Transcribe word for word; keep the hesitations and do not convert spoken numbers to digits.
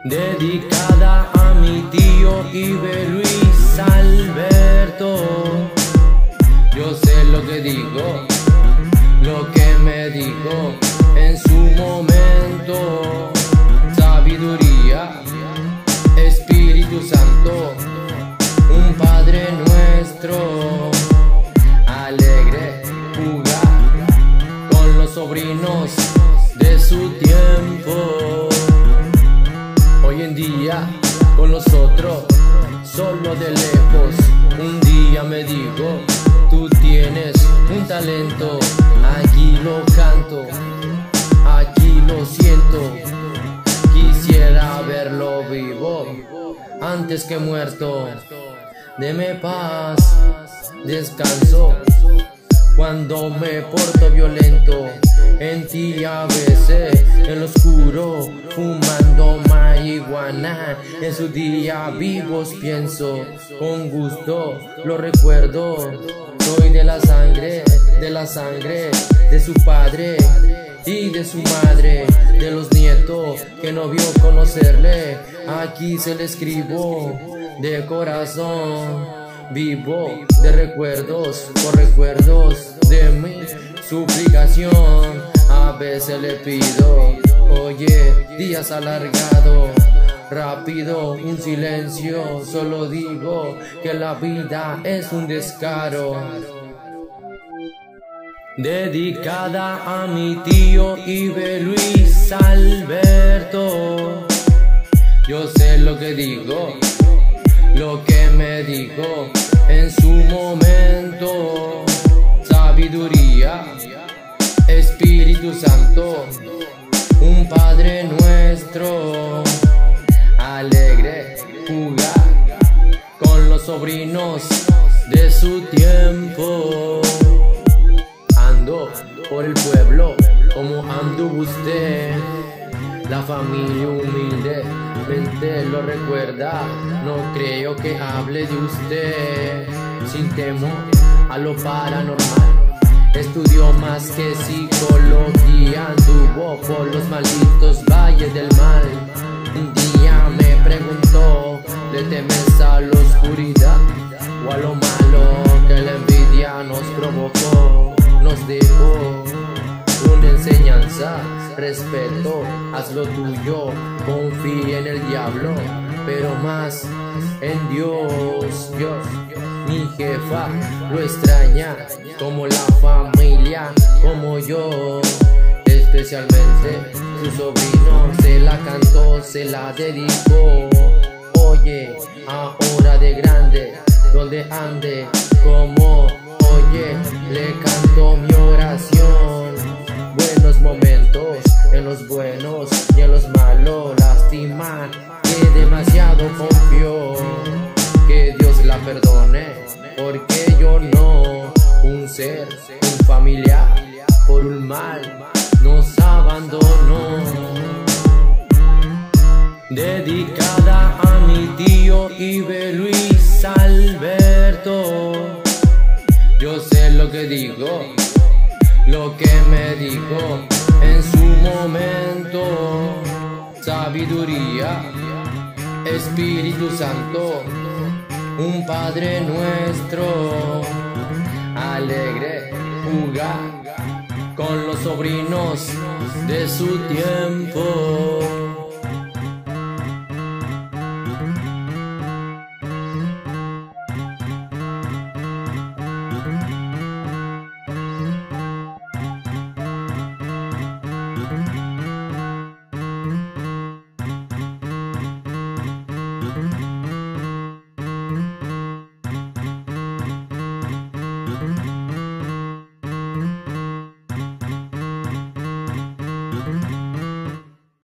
Dedicada a mi tío Ibe Luis Alberto. Yo sé lo que digo, lo que me dijo en su momento. Sabiduría, Espíritu Santo, un Padre nuestro. Alegre jugar con los sobrinos de su tiempo. Hoy en día con los otros, solo de lejos. Un día me digo, tú tienes un talento. Aquí lo canto, aquí lo siento. Quisiera verlo vivo antes que muerto. Deme paz, descanso cuando me porto violento. En ti a veces, en lo oscuro, fumando marihuana. En sus días vivos pienso, con gusto lo recuerdo. Soy de la sangre, de la sangre de su padre y de su madre, de los nietos que no vio conocerle. Aquí se le escribo de corazón. Vivo de recuerdos, por recuerdos de mi suplicación. A veces le pido, oye, días alargados, rápido, un silencio. Solo digo que la vida es un descaro. Dedicada a mi tío Ibe Luis Alberto. Yo sé lo que digo, lo que me dijo en su momento. Sabiduría, Espíritu Santo, un Padre nuestro. Alegre jugar con los sobrinos de su tiempo. Ando por el pueblo como anduvo usted. La familia humildemente lo recuerda. No creo que hable de usted sin temor a lo paranormal. Estudió más que psicología. Anduvo por los malditos valles del mal. Un día me preguntó, ¿le temes a la oscuridad o a lo malo que la envidia nos provocó? Nos dejó una enseñanza, respeto, haz lo tuyo, confía en el diablo, pero más en Dios. Dios, mi jefa lo extraña, como la familia, como yo. Especialmente su sobrino se la cantó, se la dedicó. Oye, ahora de grande, donde ande, como oye, le canto mi oración. Buenos momentos, en los buenos y en los malos. Lástima que demasiado confió. Que Dios la perdone, porque yo no. Un ser, un familiar, por un mal nos abandonó. Dedicada a mi tío Ibe Luis Alberto. Yo sé lo que digo, lo que me dijo en su momento. Sabiduría, Espíritu Santo, un Padre nuestro. Alegre jugar con los sobrinos de su tiempo.